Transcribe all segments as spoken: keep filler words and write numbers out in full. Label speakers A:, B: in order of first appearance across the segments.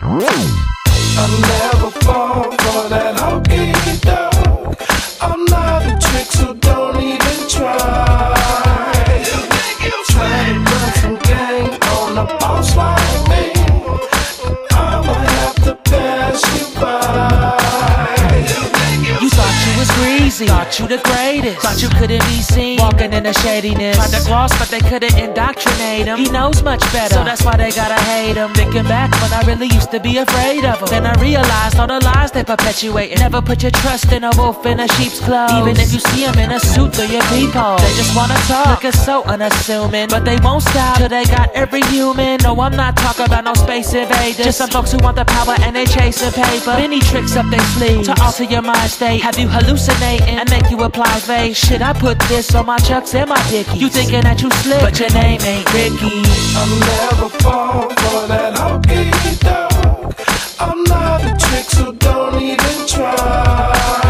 A: I'll never fall for that hokey dog. I'm not a trick, so don't even try. Try to run some game on a boss like me, I'ma have to pass you by.
B: You thought you was greasy, thought you the greatest, thought you couldn't be seen walking in the shadiness. Tried to gloss, but they couldn't indoctrinate him. He knows much better, so that's why they gotta hate him. Thinking back when I really used to be afraid of him, then I realized all the lies they perpetuate. Never put your trust in a wolf in a sheep's clothes. Even if you see him in a suit through your peephole, they just wanna talk, looking so unassuming, but they won't stop till they got every human. No, I'm not talking about no space invaders, just some folks who want the power and they chasing paper. Many tricks up their sleeves to alter your mind state, have you hallucinating and make you apply vague shit. I put this on my chucks and my dickies. You thinking that you slick, but your name ain't Ricky.
A: I'll never fall for that hokey dog. I'm not a trick, so don't even try.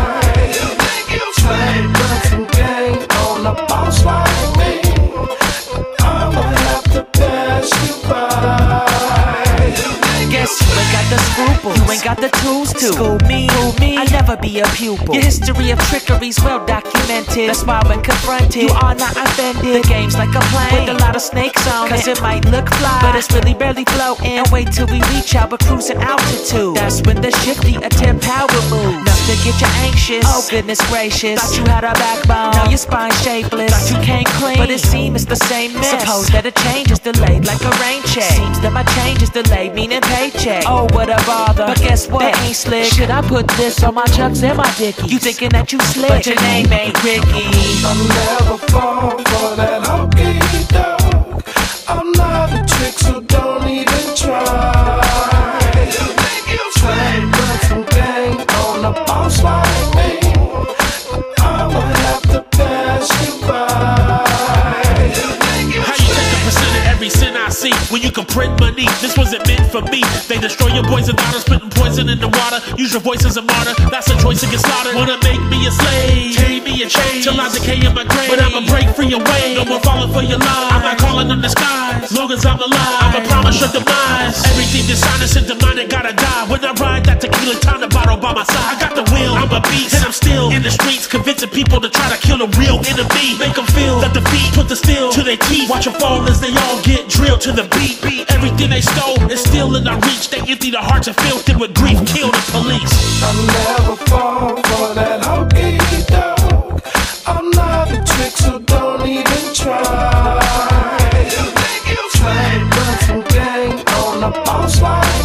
A: Try to run some game on a boss like me, I'ma have to pass you by.
B: Guess you ain't got the scruples, you ain't got the tools to school me, school me. I never be a pupil. Your history of trickery's well documented. That's why when confronted, you are not offended. The game's like a plane with a lot of snakes on it. Cause it might look fly, but it's really barely floating. And wait till we reach our cruising altitude. That's when the shifty attempt power moves. Enough to get you anxious. Oh goodness gracious. Thought you had a backbone, now your spine shapeless. Thought you came clean, but it seems it's the same mess. Suppose that a change is delayed like a rain check. Seems that my change is delayed, meaning paycheck. Oh what a bother, but guess what? They ain't slick. Should I put this on my chucks and my dickies? You thinking that you slick, but your name ain't Ricky.
A: I'll never fall for that hokey dog. I'm not a trick, so don't even try. Try to run some game on a boss like me, I'ma have to pass you by.
C: How you take a percent of every cent I see when you can print money? This wasn't meant for me. They destroy your boys and daughters, putting poison in the water. Use your voice as a martyr, that's a choice to get slaughtered. Wanna make me a slave, chain me a chain till I decay in my grave. But I'ma break free your way, no more falling for your lies. I'm not calling them the skies, long as I'm alive. I'ma promise your demise. Everything dishonest and demonic gotta die. When I ride that tequila, time to bottle by my side. I got the will, I'm a beast, and I'm still in the streets, convincing people to try to kill the real enemy. Make them feel that defeat, put the steel to their teeth. Watch them fall as they all get drilled to the beat. Everything they stole is still in our reach. They empty their hearts and filled it with grief. Kill the police.
A: I'll never fall for that hokey dog. I'm not a trick, so don't even try. Try to run some game on a boss like